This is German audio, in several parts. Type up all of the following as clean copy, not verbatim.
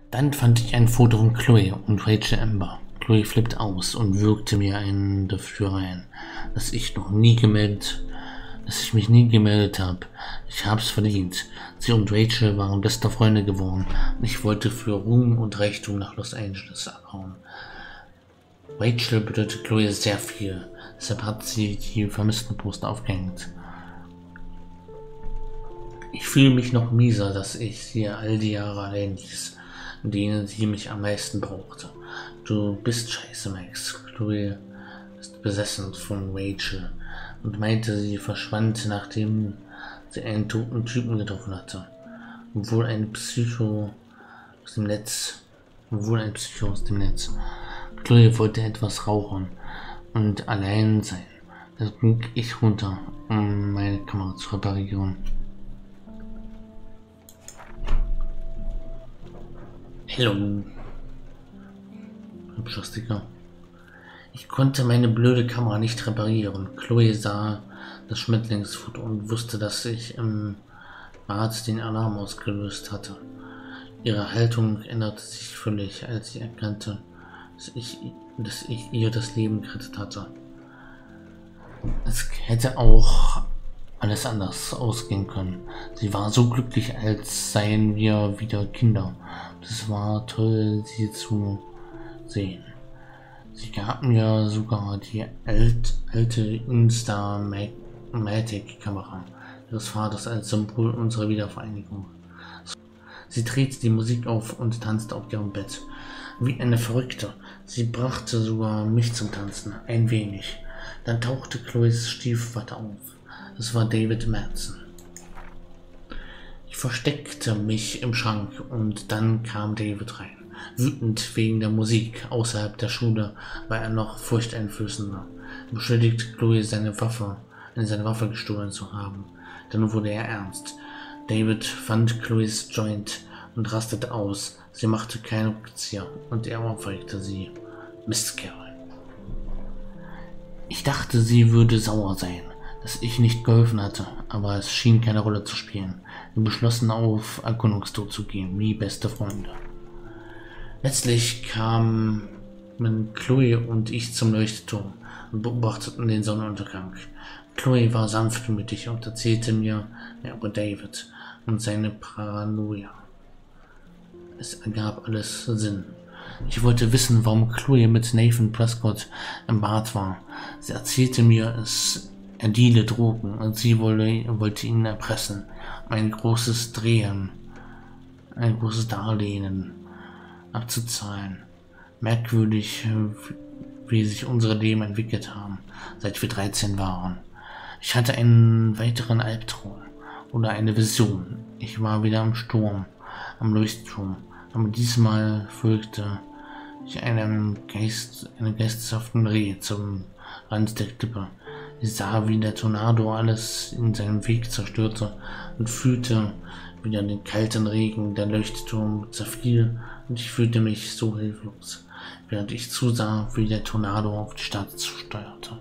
Dann fand ich ein Foto von Chloe und Rachel Amber. Chloe flippt aus und würgte mir einen dafür rein, dass ich mich nie gemeldet habe. Ich hab's verdient. Sie und Rachel waren beste Freunde geworden. Ich wollte für Ruhm und Reichtum nach Los Angeles abhauen. Rachel bedeutet Chloe sehr viel. Deshalb hat sie die Vermisstenposter aufgehängt. Ich fühle mich noch mieser, dass ich sie all die Jahre allein ließ, in denen sie mich am meisten brauchte. Du bist scheiße, Max. Chloe ist besessen von Rachel und meinte, sie verschwand, nachdem sie einen toten Typen getroffen hatte. Obwohl ein Psycho aus dem Netz. Chloe wollte etwas rauchen und allein sein. Da ging ich runter, um meine Kamera zu reparieren. Hello. Hübscher Sticker. Ich konnte meine blöde Kamera nicht reparieren. Chloe sah das Schmetterlingsfoto und wusste, dass ich im Bad den Alarm ausgelöst hatte. Ihre Haltung änderte sich völlig, als sie erkannte, dass ich ihr das Leben gerettet hatte. Es hätte auch alles anders ausgehen können. Sie war so glücklich, als seien wir wieder Kinder. Es war toll, sie zu sehen. Sie gab mir sogar die alte Instamatic-Kamera ihres Vaters als Symbol unserer Wiedervereinigung. Sie drehte die Musik auf und tanzte auf ihrem Bett. Wie eine Verrückte. Sie brachte sogar mich zum Tanzen. Ein wenig. Dann tauchte Chloes Stiefvater auf. Es war David Madsen. Ich versteckte mich im Schrank und dann kam David rein. Wütend wegen der Musik außerhalb der Schule war er noch furchteinflößender. Er beschuldigte Chloe, seine Waffe gestohlen zu haben. Dann wurde er ernst. David fand Chloes Joint und rastete aus. Sie machte keinen Rückzieher und er ohrfeigte sie. Mistkerl. Ich dachte, sie würde sauer sein, dass ich nicht geholfen hatte, aber es schien keine Rolle zu spielen. Wir beschlossen, auf Erkundungstour zu gehen, wie beste Freunde. Letztlich kamen Chloe und ich zum Leuchtturm und beobachteten den Sonnenuntergang. Chloe war sanftmütig und erzählte mir über David und seine Paranoia. Es ergab alles Sinn. Ich wollte wissen, warum Chloe mit Nathan Prescott im Bad war. Sie erzählte mir, er deale Drogen und sie wollte ihn erpressen, um ein großes Darlehen abzuzahlen. Merkwürdig, wie sich unsere Leben entwickelt haben, seit wir 13 waren. Ich hatte einen weiteren Albtraum oder eine Vision. Ich war wieder am Leuchtturm, aber diesmal folgte ich einem geisteshaften Reh zum Rand der Klippe. Ich sah, wie der Tornado alles in seinem Weg zerstörte und fühlte wieder den kalten Regen. Der Leuchtturm zerfiel und ich fühlte mich so hilflos, während ich zusah, wie der Tornado auf die Stadt zusteuerte.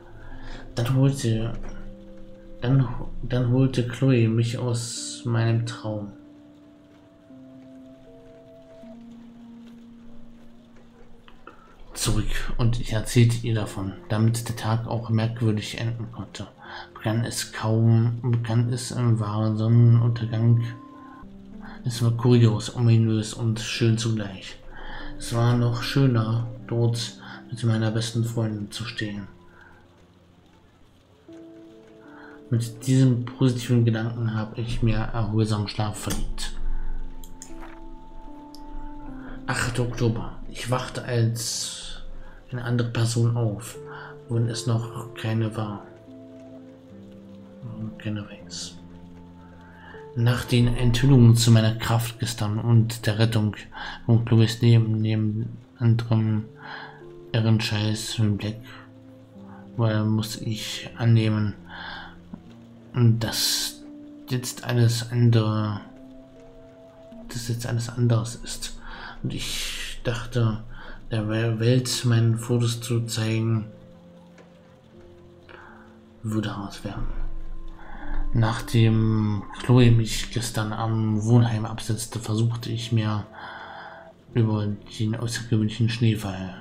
Dann holte Chloe mich aus meinem Traum. Zurück und ich erzählte ihr davon, damit der Tag auch merkwürdig enden konnte. Begann es im wahren Sonnenuntergang. Es war kurios, ominös und schön zugleich. Es war noch schöner, dort mit meiner besten Freundin zu stehen. Mit diesem positiven Gedanken habe ich mir erholsamen Schlaf verdient. 8. Oktober. Ich wachte als eine andere Person auf, wenn es noch keine war. Keine weiß. Nach den Enthüllungen zu meiner Kraft gestern und der Rettung von Chloes Leben neben anderem Ehrenscheiß Black, muss ich annehmen, dass jetzt alles anderes ist. Und ich dachte, der Welt meinen Fotos zu zeigen, würde hart werden. Nachdem Chloe mich gestern am Wohnheim absetzte, versuchte ich mir über den außergewöhnlichen Schneefall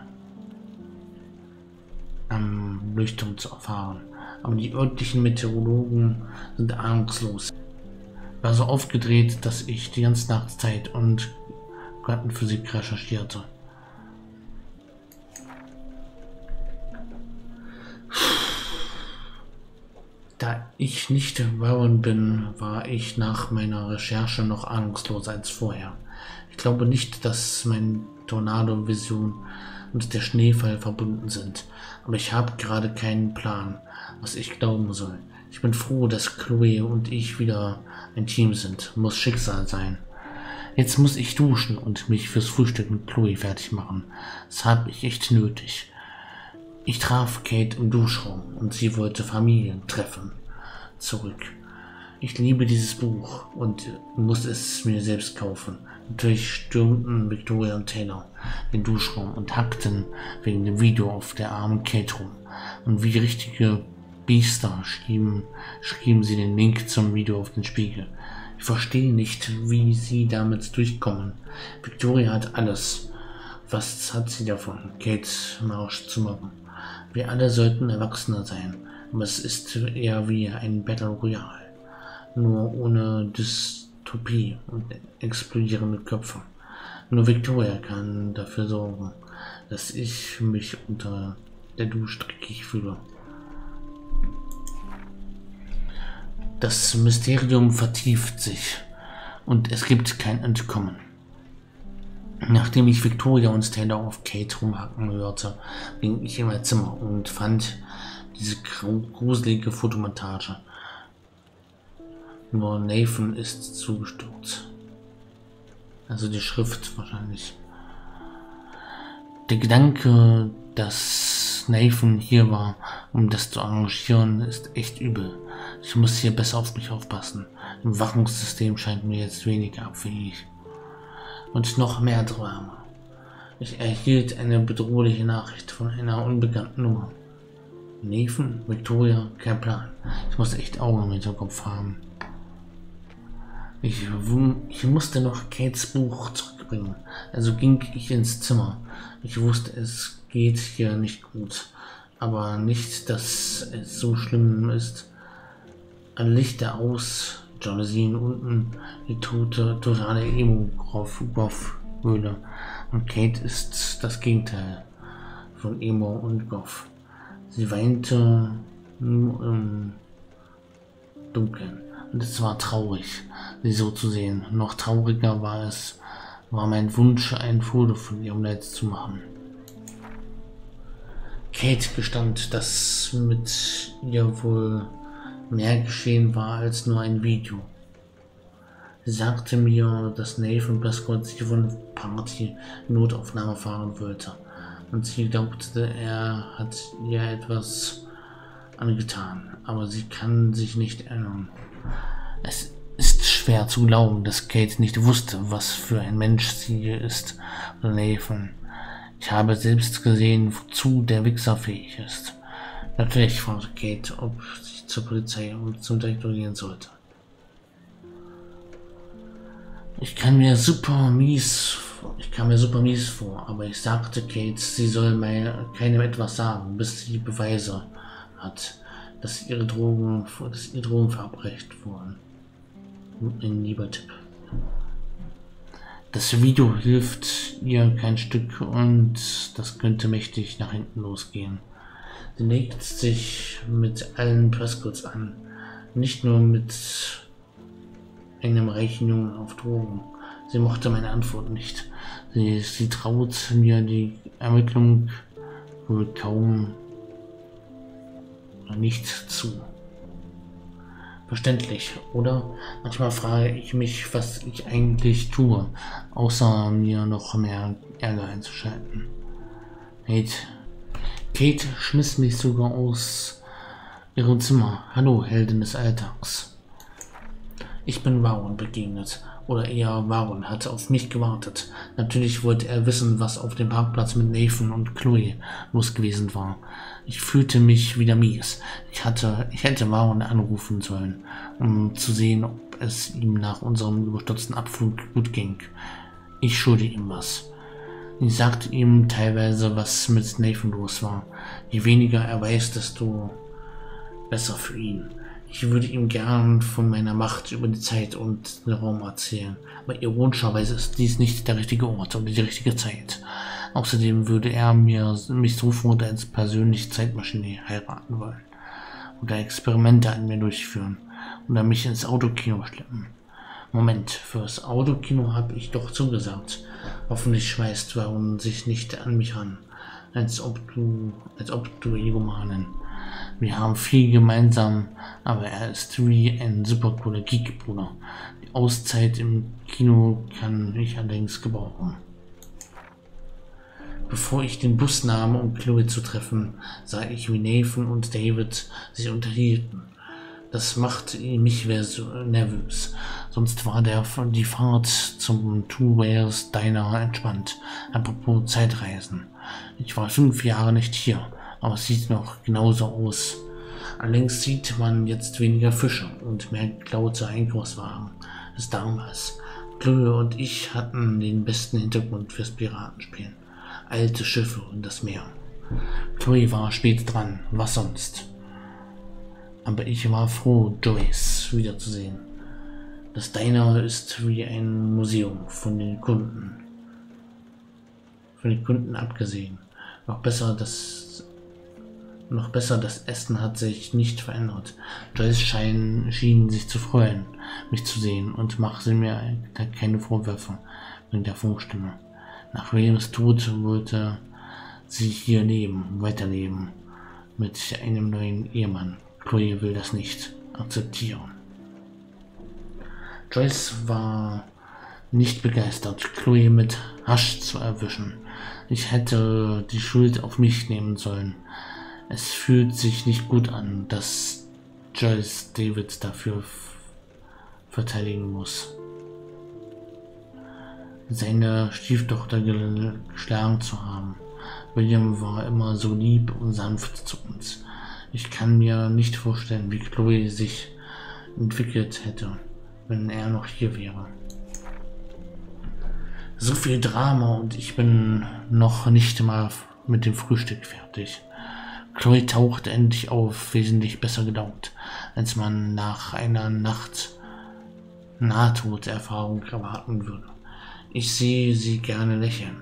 am Leuchtturm zu erfahren. Aber die örtlichen Meteorologen sind ahnungslos. Ich war so aufgedreht, dass ich die ganze Nacht Zeit und Quantenphysik recherchierte. Da ich nicht Warren bin, war ich nach meiner Recherche noch ahnungsloser als vorher. Ich glaube nicht, dass meine Tornado-Vision und der Schneefall verbunden sind, aber ich habe gerade keinen Plan, was ich glauben soll. Ich bin froh, dass Chloe und ich wieder ein Team sind. Muss Schicksal sein. Jetzt muss ich duschen und mich fürs Frühstück mit Chloe fertig machen. Das habe ich echt nötig. Ich traf Kate im Duschraum und sie wollte Familientreffen zurück. Ich liebe dieses Buch und muss es mir selbst kaufen. Natürlich stürmten Victoria und Taylor den Duschraum und hackten wegen dem Video auf der armen Kate rum. Und wie richtige Biester schrieben sie den Link zum Video auf den Spiegel. Ich verstehe nicht, wie sie damit durchkommen. Victoria hat alles. Was hat sie davon, Kate Marsch zu machen? Wir alle sollten Erwachsener sein, aber es ist eher wie ein Battle Royale. Nur ohne Dystopie und explodierende Köpfe. Nur Victoria kann dafür sorgen, dass ich mich unter der Dusche dreckig fühle. Das Mysterium vertieft sich und es gibt kein Entkommen. Nachdem ich Victoria und Taylor auf Kate rumhacken hörte, ging ich in mein Zimmer und fand diese gruselige Fotomontage. Nur Nathan ist zugestürzt. Also die Schrift wahrscheinlich. Der Gedanke, dass Nathan hier war, um das zu arrangieren, ist echt übel. Ich muss hier besser auf mich aufpassen. Im Wachungssystem scheint mir jetzt weniger abhängig. Und noch mehr Drama. Ich erhielt eine bedrohliche Nachricht von einer unbekannten Nummer. Nathan, Victoria, kein Plan. Ich muss echt Augen im Hinterkopf haben. Ich musste noch Kates Buch zurückbringen, also ging ich ins Zimmer. Ich wusste, es geht hier nicht gut, aber nicht, dass es so schlimm ist. Alle Lichter aus, Jalousien unten, die totale Emo-Goth-Höhle. Und Kate ist das Gegenteil von Emo und Goth. Sie weinte nur im Dunkeln. Und es war traurig, sie so zu sehen. Noch trauriger war mein Wunsch, ein Foto von ihrem Leid zu machen. Kate gestand, dass mit ihr wohl mehr geschehen war als nur ein Video. Sie sagte mir, dass Nathan Prescott sie von der Party Notaufnahme fahren wollte. Und sie glaubte, er hat ihr etwas angetan, aber sie kann sich nicht erinnern. Es ist schwer zu glauben, dass Kate nicht wusste, was für ein Mensch sie ist, oder Nathan. Ich habe selbst gesehen, wozu der Wichser fähig ist. Natürlich fragte Kate, ob sie zur Polizei und zum Direktor gehen sollte. Ich kam mir super mies vor, aber ich sagte Kate, sie soll keinem etwas sagen, bis sie Beweise hat, dass ihre Drogen verabreicht wurden. Ein lieber Tipp. Das Video hilft ihr kein Stück und das könnte mächtig nach hinten losgehen. Sie legt sich mit allen Prescotts an, nicht nur mit einem reichen Jungen auf Drogen. Sie mochte meine Antwort nicht. Sie traut mir die Ermittlung wohl kaum oder nicht zu. Verständlich, oder? Manchmal frage ich mich, was ich eigentlich tue, außer mir noch mehr Ärger einzuschalten. Kate schmiss mich sogar aus ihrem Zimmer. Hallo, Heldin des Alltags. Ich bin Warren begegnet, oder eher Warren hatte auf mich gewartet. Natürlich wollte er wissen, was auf dem Parkplatz mit Nathan und Chloe los gewesen war. Ich fühlte mich wieder mies. Ich hätte Warren anrufen sollen, um zu sehen, ob es ihm nach unserem überstürzten Abflug gut ging. Ich schulde ihm was. Ich sagte ihm teilweise, was mit Nathan los war. Je weniger er weiß, desto besser für ihn. Ich würde ihm gern von meiner Macht über die Zeit und den Raum erzählen, aber ironischerweise ist dies nicht der richtige Ort oder die richtige Zeit. Außerdem würde er mich sofort als persönliche Zeitmaschine heiraten wollen oder Experimente an mir durchführen oder mich ins Autokino schleppen. Moment, fürs Autokino habe ich doch zugesagt. Hoffentlich schmeißt Vern sich nicht an mich ran, als ob du Egomanen. Wir haben viel gemeinsam, aber er ist wie ein super cooler Geek-Bruder. Die Auszeit im Kino kann ich allerdings gebrauchen. Bevor ich den Bus nahm, um Chloe zu treffen, sah ich, wie Nathan und David sich unterhielten. Das machte mich nervös. Sonst war die Fahrt zum Two Whales Diner entspannt. Apropos Zeitreisen. Ich war 5 Jahre nicht hier, aber es sieht noch genauso aus. Allerdings sieht man jetzt weniger Fische und mehr geklaute Einkaufswagen als damals. Chloe und ich hatten den besten Hintergrund fürs Piratenspielen. Alte Schiffe und das Meer. Chloe war spät dran, was sonst? Aber ich war froh, Joyce wiederzusehen. Das Diner ist wie ein Museum von den Kunden. Von den Kunden abgesehen. Noch besser, das Essen hat sich nicht verändert. Joyce schien sich zu freuen, mich zu sehen und machte mir keine Vorwürfe wegen der Funkstimme. Nach Williams Tod wollte sie hier weiterleben, mit einem neuen Ehemann. Chloe will das nicht akzeptieren. Joyce war nicht begeistert, Chloe mit Hasch zu erwischen. Ich hätte die Schuld auf mich nehmen sollen. Es fühlt sich nicht gut an, dass Joyce David dafür verteidigen muss, seine Stieftochter geschlagen zu haben. William war immer so lieb und sanft zu uns. Ich kann mir nicht vorstellen, wie Chloe sich entwickelt hätte, wenn er noch hier wäre. So viel Drama und ich bin noch nicht mal mit dem Frühstück fertig. Chloe tauchte endlich auf, wesentlich besser gelaunt, als man nach einer Nahtoderfahrung erwarten würde. Ich sehe sie gerne lächeln.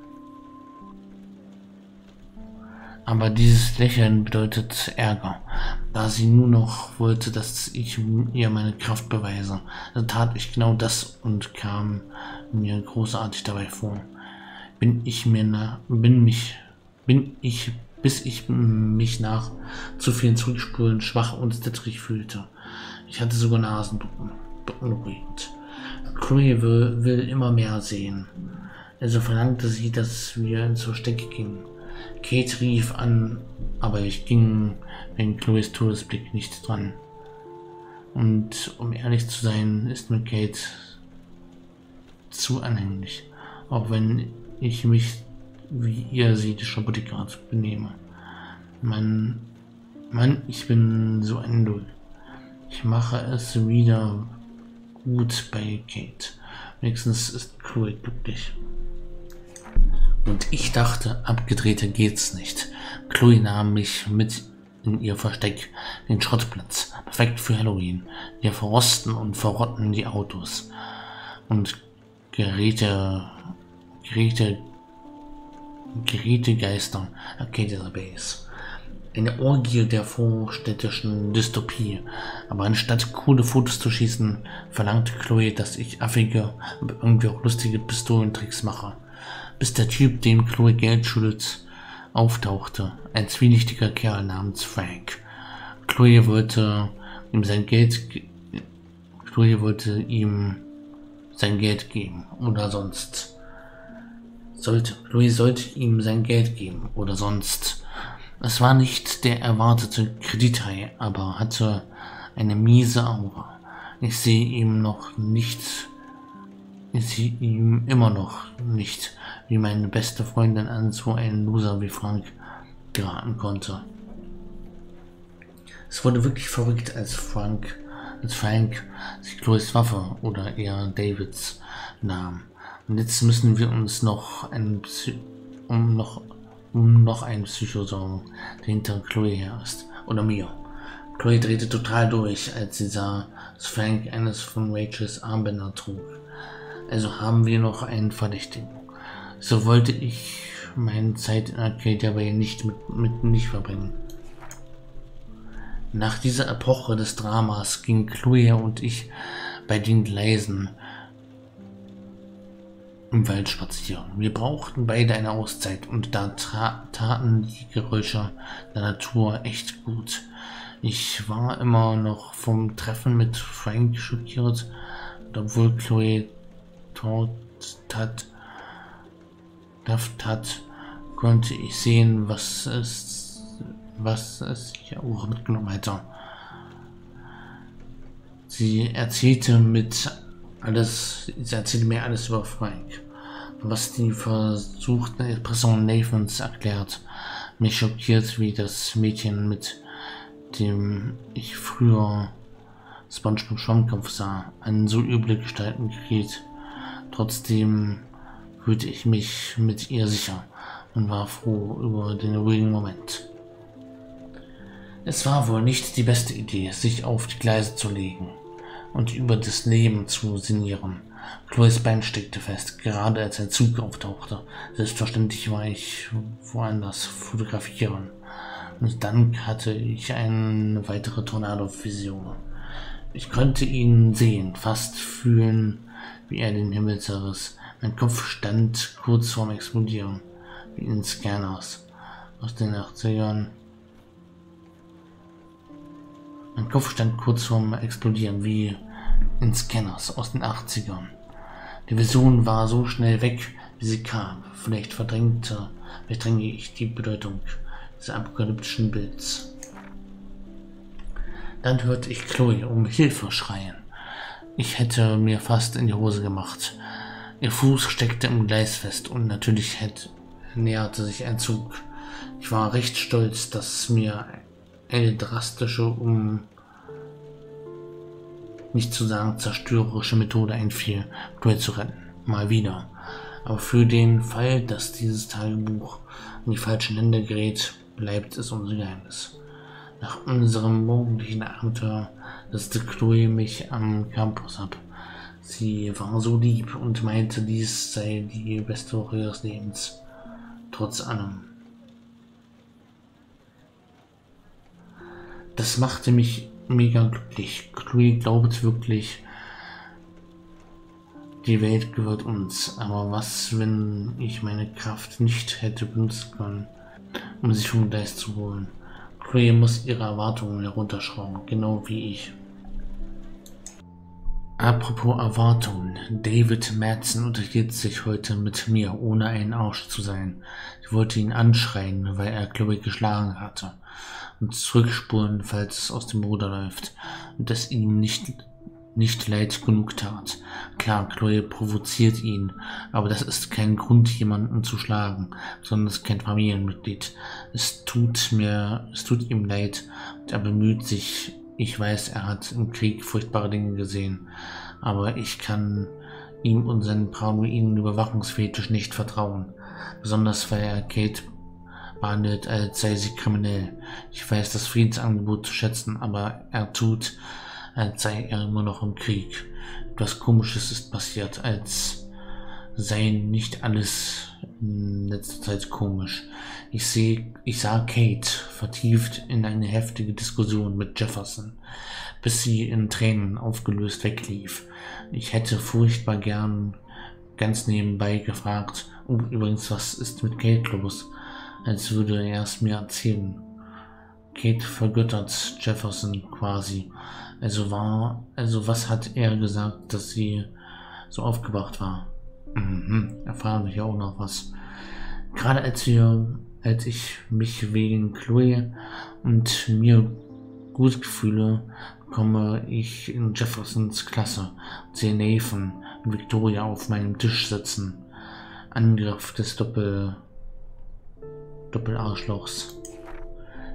Aber dieses Lächeln bedeutet Ärger, da sie nur noch wollte, dass ich ihr meine Kraft beweise. Da tat ich genau das und kam mir großartig dabei vor. Bis ich mich nach zu vielen Zurückspulen schwach und zittrig fühlte. Ich hatte sogar Nasenbluten. Beunruhigend. Chloe will immer mehr sehen. Also verlangte sie, dass wir ins Versteck gingen. Kate rief an, aber ich ging wegen Chloes Todesblick nicht dran. Und um ehrlich zu sein, ist mir Kate zu anhänglich, auch wenn ich mich wie ihr seelischer Bodyguard benehme. Mann, ich bin so ein Null. Ich mache es wieder gut bei Kate. Wenigstens ist Chloe glücklich. Und ich dachte, abgedrehter geht's nicht. Chloe nahm mich mit in ihr Versteck, den Schrottplatz, perfekt für Halloween. Wir verrosten und verrotten die Autos und Gerätegeister Arcadia Base. Eine Orgie der vorstädtischen Dystopie. Aber anstatt coole Fotos zu schießen, verlangte Chloe, dass ich affige, aber irgendwie auch lustige Pistolentricks mache. Bis der Typ, dem Chloe Geld schuldet, auftauchte. Ein zwielichtiger Kerl namens Frank. Chloe wollte ihm sein Geld geben. Oder sonst. Chloe sollte ihm sein Geld geben. Oder sonst. Es war nicht der erwartete Kredithai, aber hatte eine miese Aura. Ich sehe ihm immer noch nicht, wie meine beste Freundin an so einen Loser wie Frank geraten konnte. Es wurde wirklich verrückt, als Frank sich Chloes Waffe oder eher Davids nahm. Und jetzt müssen wir uns noch um noch einen Psycho sorgen, der hinter Chloe her ist. Oder mir. Chloe drehte total durch, als sie sah, dass Frank eines von Rachels Armbänder trug. Also haben wir noch einen Verdächtigen. So wollte ich meine Zeit in Arcadia aber nicht nicht verbringen. Nach dieser Epoche des Dramas gingen Chloe und ich bei den Gleisen im Wald spazieren. Wir brauchten beide eine Auszeit und da taten die Geräusche der Natur echt gut. Ich war immer noch vom Treffen mit Frank schockiert, und obwohl Chloe hat, konnte ich sehen, was es hier auch mitgenommen hätte. Sie erzählte mir alles über Frank, was die versuchten Erpressungen Nathans erklärt. Mich schockiert, wie das Mädchen, mit dem ich früher SpongeBob Schwammkopf sah, an so üble Gestalten geriet. Trotzdem fühlte ich mich mit ihr sicher und war froh über den ruhigen Moment. Es war wohl nicht die beste Idee, sich auf die Gleise zu legen und über das Leben zu sinnieren. Chloes Bein steckte fest, gerade als ein Zug auftauchte. Selbstverständlich war ich woanders fotografieren. Und dann hatte ich eine weitere Tornado-Vision. Ich konnte ihn sehen, fast fühlen, wie er den Himmel zerriss. Mein Kopf stand kurz vorm Explodieren, wie in Scanners aus den 80ern. Mein Kopf stand kurz vorm Explodieren, wie in Scanners aus den 80ern. Die Vision war so schnell weg, wie sie kam. Vielleicht verdränge ich die Bedeutung des apokalyptischen Bilds. Dann hörte ich Chloe um Hilfe schreien. Ich hätte mir fast in die Hose gemacht. Ihr Fuß steckte im Gleis fest und natürlich näherte sich ein Zug. Ich war recht stolz, dass mir eine drastische, um nicht zu sagen zerstörerische Methode einfiel, Chloe zu retten. Mal wieder. Aber für den Fall, dass dieses Tagebuch in die falschen Hände gerät, bleibt es unser Geheimnis. Nach unserem morgendlichen Abenteuer setzte Chloe mich am Campus ab. Sie war so lieb und meinte, dies sei die beste Woche ihres Lebens. Trotz allem. Das machte mich mega glücklich. Chloe glaubt wirklich, die Welt gehört uns. Aber was, wenn ich meine Kraft nicht hätte benutzen können, um sich vom Gleis zu holen? Chloe muss ihre Erwartungen herunterschrauben, genau wie ich. Apropos Erwartungen, David Madsen unterhielt sich heute mit mir, ohne ein Arsch zu sein. Ich wollte ihn anschreien, weil er Chloe geschlagen hatte, und zurückspulen, falls es aus dem Ruder läuft, und es ihm nicht leid genug tat. Klar, Chloe provoziert ihn, aber das ist kein Grund, jemanden zu schlagen, sondern es ist kein Familienmitglied. Es tut ihm leid, und er bemüht sich. Ich weiß, er hat im Krieg furchtbare Dinge gesehen, aber ich kann ihm und seinen paranoiden Überwachungsfetisch nicht vertrauen, besonders weil er Kate behandelt, als sei sie kriminell. Ich weiß das Friedensangebot zu schätzen, aber er tut, als sei er immer noch im Krieg. Etwas Komisches ist passiert, als sei nicht alles in letzter Zeit komisch. Ich sah Kate vertieft in eine heftige Diskussion mit Jefferson, bis sie in Tränen aufgelöst weglief. Ich hätte furchtbar gern ganz nebenbei gefragt, oh, übrigens, was ist mit Kate los? Als würde er es mir erzählen. Kate vergöttert Jefferson quasi. Also was hat er gesagt, dass sie so aufgebracht war? Erfahren wir ja auch noch was. Gerade als ich mich wegen Chloe und mir gut fühle, komme ich in Jeffersons Klasse und sehe Nathan und Victoria auf meinem Tisch sitzen. Angriff des Doppelarschlochs.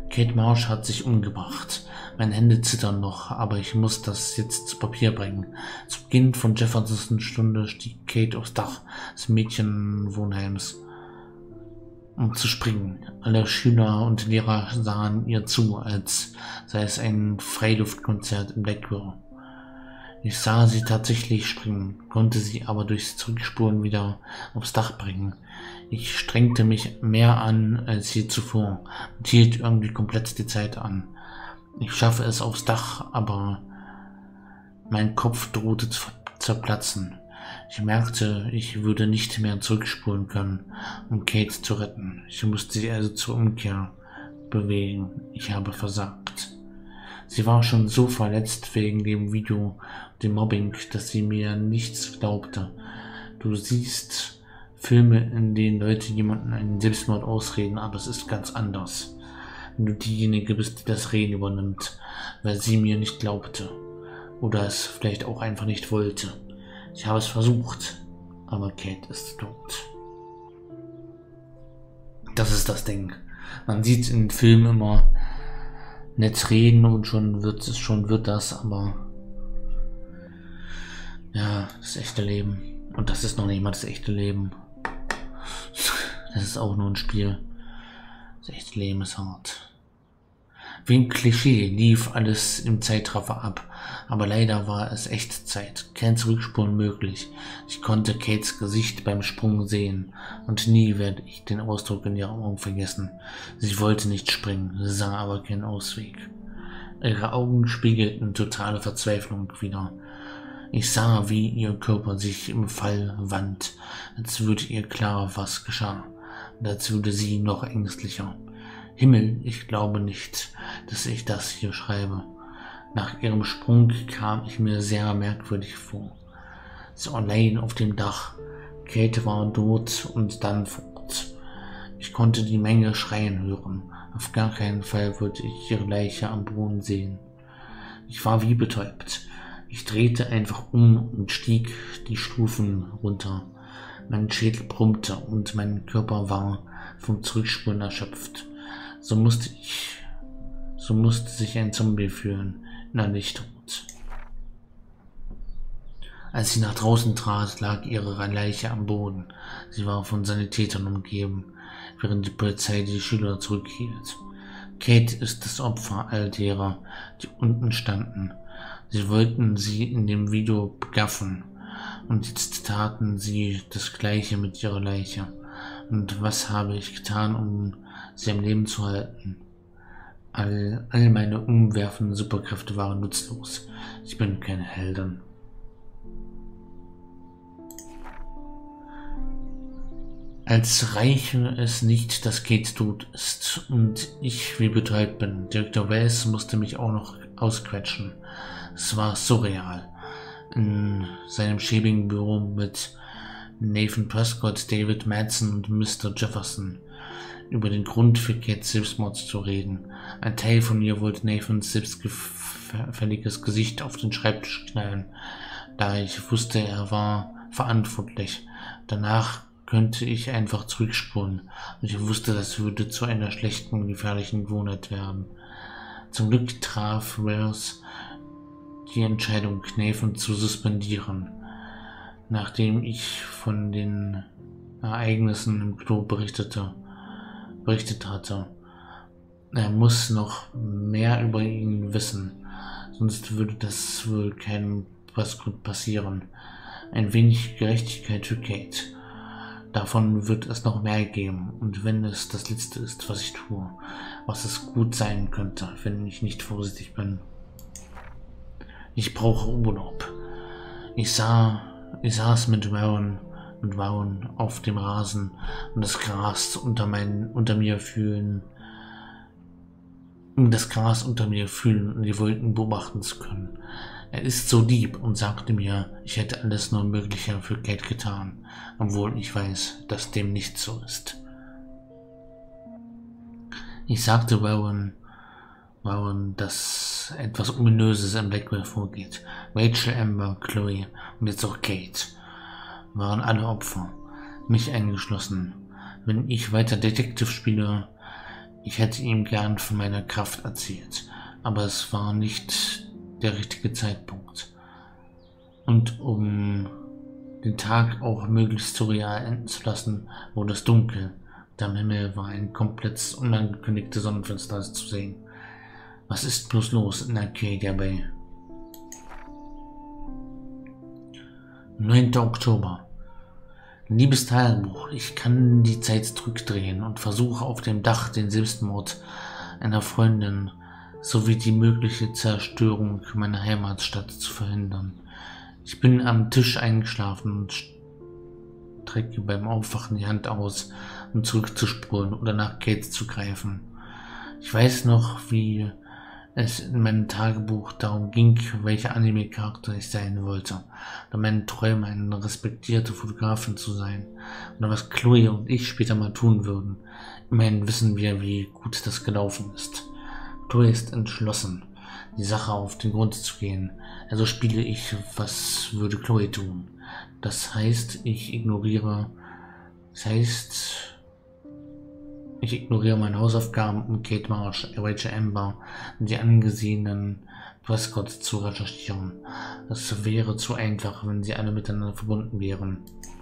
Kate Marsh hat sich umgebracht. Meine Hände zittern noch, aber ich muss das jetzt zu Papier bringen. Zu Beginn von Jeffersons Stunde stieg Kate aufs Dach des Mädchenwohnheims, um zu springen. Alle Schüler und Lehrer sahen ihr zu, als sei es ein Freiluftkonzert im Blackwell. Ich sah sie tatsächlich springen, konnte sie aber durchs Zurückspulen wieder aufs Dach bringen. Ich strengte mich mehr an als je zuvor und hielt irgendwie komplett die Zeit an. Ich schaffe es aufs Dach, aber mein Kopf drohte zu zerplatzen. Ich merkte, ich würde nicht mehr zurückspulen können, um Kate zu retten. Ich musste sie also zur Umkehr bewegen. Ich habe versagt. Sie war schon so verletzt wegen dem Video, dem Mobbing, dass sie mir nichts glaubte. Du siehst Filme, in denen Leute jemanden einen Selbstmord ausreden, aber es ist ganz anders. Wenn du diejenige bist, die das Reden übernimmt, weil sie mir nicht glaubte. Oder es vielleicht auch einfach nicht wollte. Ich habe es versucht, aber Kate ist tot. Das ist das Ding. Man sieht in Filmen immer nett reden und schon wird das, aber ja, das echte Leben. Und das ist noch nicht mal das echte Leben. Das ist auch nur ein Spiel. Das echte Leben ist hart. Wie ein Klischee lief alles im Zeitraffer ab, aber leider war es Echtzeit, kein Zurückspulen möglich. Ich konnte Kates Gesicht beim Sprung sehen und nie werde ich den Ausdruck in ihren Augen vergessen. Sie wollte nicht springen, sah aber keinen Ausweg. Ihre Augen spiegelten totale Verzweiflung wider. Ich sah, wie ihr Körper sich im Fall wand, als würde ihr klar, was geschah, und als würde sie noch ängstlicher. Himmel, ich glaube nicht, dass ich das hier schreibe. Nach ihrem Sprung kam ich mir sehr merkwürdig vor. So allein auf dem Dach. Kate war tot und dann fort. Ich konnte die Menge schreien hören. Auf gar keinen Fall wollte ich ihre Leiche am Boden sehen. Ich war wie betäubt. Ich drehte einfach um und stieg die Stufen runter. Mein Schädel brummte und mein Körper war vom Zurückspulen erschöpft. So musste sich ein Zombie fühlen, innerlich tot. Als sie nach draußen trat, lag ihre Leiche am Boden. Sie war von Sanitätern umgeben, während die Polizei die Schüler zurückhielt. Kate ist das Opfer all derer, die unten standen. Sie wollten sie in dem Video begaffen, und jetzt taten sie das Gleiche mit ihrer Leiche. Und was habe ich getan, um sie am Leben zu halten? All meine umwerfenden Superkräfte waren nutzlos. Ich bin keine Heldin. Als reiche es nicht, dass Kate tot ist und ich wie betäubt bin. Direktor Wells musste mich auch noch ausquetschen. Es war surreal. In seinem schäbigen Büro mit Nathan Prescott, David Madsen und Mr. Jefferson über den Grund für Kates Selbstmord zu reden. Ein Teil von ihr wollte Nathans selbstgefälliges Gesicht auf den Schreibtisch knallen, da ich wusste, er war verantwortlich. Danach könnte ich einfach zurückspulen und ich wusste, das würde zu einer schlechten, gefährlichen Gewohnheit werden. Zum Glück traf Wells die Entscheidung, Nathan zu suspendieren, nachdem ich von den Ereignissen im Klo berichtet hatte. Er muss noch mehr über ihn wissen, sonst würde das wohl keinem Prescott passieren. Ein wenig Gerechtigkeit für Kate. Davon wird es noch mehr geben, und wenn es das Letzte ist, was ich tue, was es gut sein könnte, wenn ich nicht vorsichtig bin. Ich brauche Urlaub. Ich saß mit Warren auf dem Rasen und das Gras unter mir fühlen und die Wolken beobachten zu können. Er ist so lieb und sagte mir, ich hätte alles nur Mögliche für Kate getan, obwohl ich weiß, dass dem nicht so ist. Ich sagte Warren, dass etwas Ominöses im Blackwell vorgeht. Rachel, Amber, Chloe und jetzt auch Kate waren alle Opfer, mich eingeschlossen. Wenn ich weiter Detective spiele, Ich hätte ihm gern von meiner Kraft erzählt, aber es war nicht der richtige Zeitpunkt. Und um den Tag auch möglichst surreal enden zu lassen, wurde es dunkel. Und am Himmel war ein komplett unangekündigtes Sonnenfinster zu sehen. Was ist bloß los in Arcadia Bay? 9. Oktober. Liebes Tagebuch, ich kann die Zeit zurückdrehen und versuche auf dem Dach den Selbstmord einer Freundin sowie die mögliche Zerstörung meiner Heimatstadt zu verhindern. Ich bin am Tisch eingeschlafen und strecke beim Aufwachen die Hand aus, um zurückzuspulen oder nach Kate zu greifen. Ich weiß noch, wie es in meinem Tagebuch darum ging, welcher Anime-Charakter ich sein wollte, oder meine Träume, eine respektierte Fotografin zu sein, oder was Chloe und ich später mal tun würden. Immerhin wissen wir, wie gut das gelaufen ist. Chloe ist entschlossen, die Sache auf den Grund zu gehen. Also spiele ich, was würde Chloe tun? Das heißt, ich ignoriere meine Hausaufgaben, um Kate Marsh, Rachel Amber und die angesehenen Prescott zu recherchieren. Das wäre zu einfach, wenn sie alle miteinander verbunden wären.